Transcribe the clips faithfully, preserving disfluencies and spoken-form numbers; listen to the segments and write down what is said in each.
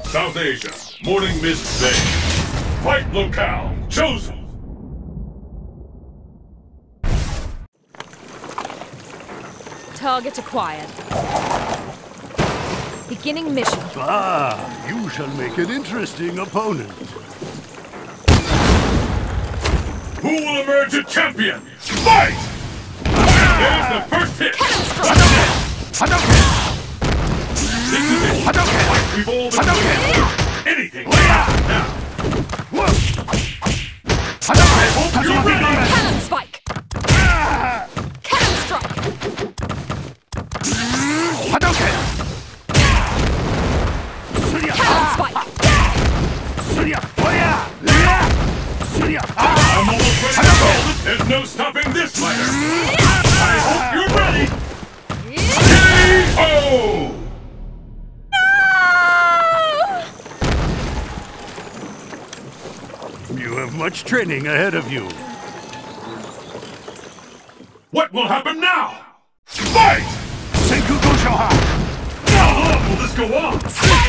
South Asia, Morning Mist Bay. Fight locale chosen. Target acquired. Beginning mission. Ah, you shall make an interesting opponent. Who will emerge a champion? Fight! There's the first hit! Hadouken! This is it! Like we've all been waiting. Anything now! I hope you're ready! Cannon spike! Cannon strike! Hadouken! Cannon spike! I'm almost ready to go! There's no stopping this fighter! I hope you're ready! K O! You have much training ahead of you. What will happen now? Fight! Senku Goshoha! How long will this go on?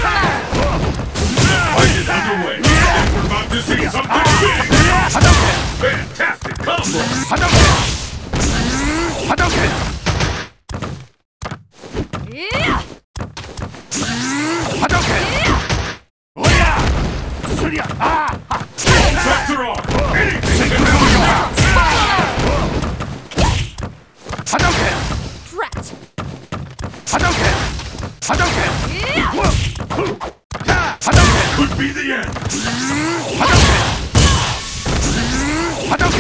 The fight is underway, and we're about to see something big! Fantastic combo! Hadouken! Hadouken! Yeah! Hadouken! Oya! Surya! Ah! Sets are on! Anything can happen! Hadouken! Drat! Hadouken! Hadouken! Yeah! Hadouken! Could be the end! Hadouken! Hadouken!